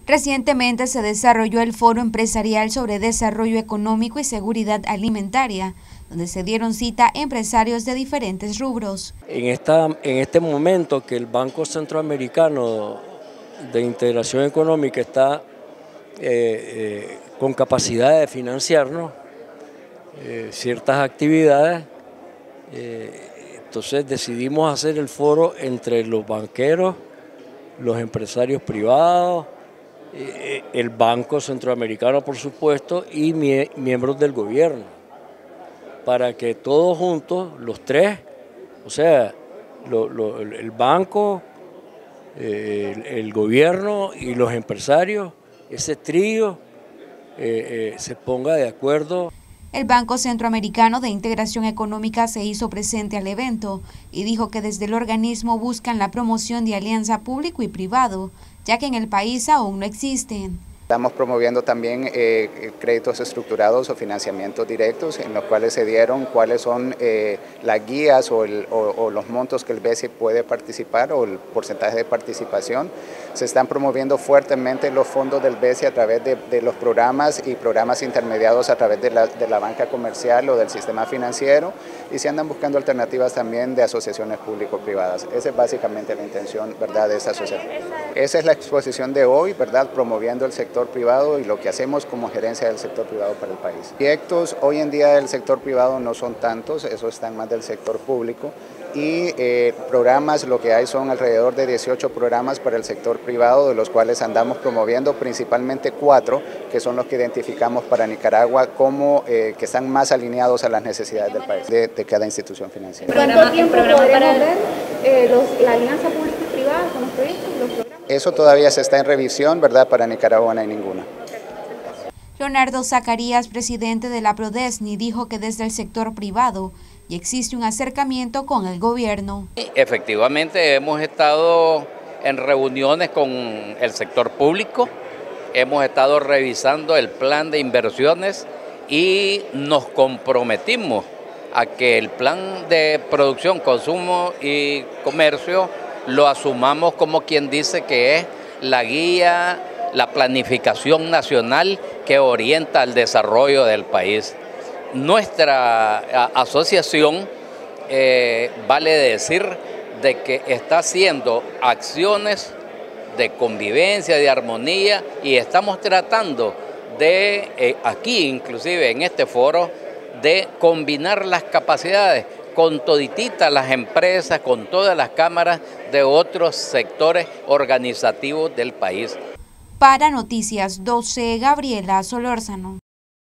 Recientemente se desarrolló el Foro Empresarial sobre Desarrollo Económico y Seguridad Alimentaria, donde se dieron cita empresarios de diferentes rubros. En este momento que el Banco Centroamericano de Integración Económica está con capacidad de financiarnos ciertas actividades, entonces decidimos hacer el foro entre los banqueros, los empresarios privados, el Banco Centroamericano, por supuesto, y miembros del gobierno, para que todos juntos, los tres, o sea, el banco, el gobierno y los empresarios, ese trío se ponga de acuerdo. El Banco Centroamericano de Integración Económica se hizo presente al evento y dijo que desde el organismo buscan la promoción de alianza público y privado, ya que en el país aún no existen. Estamos promoviendo también créditos estructurados o financiamientos directos en los cuales se dieron cuáles son las guías o los montos que el BESI puede participar o el porcentaje de participación. Se están promoviendo fuertemente los fondos del BESI a través de los programas y programas intermediados a través de la banca comercial o del sistema financiero, y se andan buscando alternativas también de asociaciones público-privadas. Esa es básicamente la intención, ¿verdad?, de esa asociación. Esa es la exposición de hoy, ¿verdad?, promoviendo el sector privado y lo que hacemos como gerencia del sector privado para el país. Proyectos hoy en día del sector privado no son tantos, esos están más del sector público, y programas, lo que hay son alrededor de 18 programas para el sector privado, de los cuales andamos promoviendo principalmente 4, que son los que identificamos para Nicaragua como que están más alineados a las necesidades del país, de cada institución financiera. ¿Cuánto tiempo podremos ver la alianza pública y privada con los proyectos, los programas? Eso todavía se está en revisión, ¿verdad? Para Nicaragua no hay ninguna. Leonardo Zacarías, presidente de la Prodesni, dijo que desde el sector privado y existe un acercamiento con el gobierno. Efectivamente, hemos estado en reuniones con el sector público, hemos estado revisando el plan de inversiones y nos comprometimos a que el plan de producción, consumo y comercio lo asumamos como quien dice que es la guía, la planificación nacional que orienta al desarrollo del país. Nuestra asociación vale decir de que está haciendo acciones de convivencia, de armonía, y estamos tratando de, aquí inclusive en este foro, de combinar las capacidades con todititas las empresas, con todas las cámaras de otros sectores organizativos del país. Para Noticias 12, Gabriela Solórzano.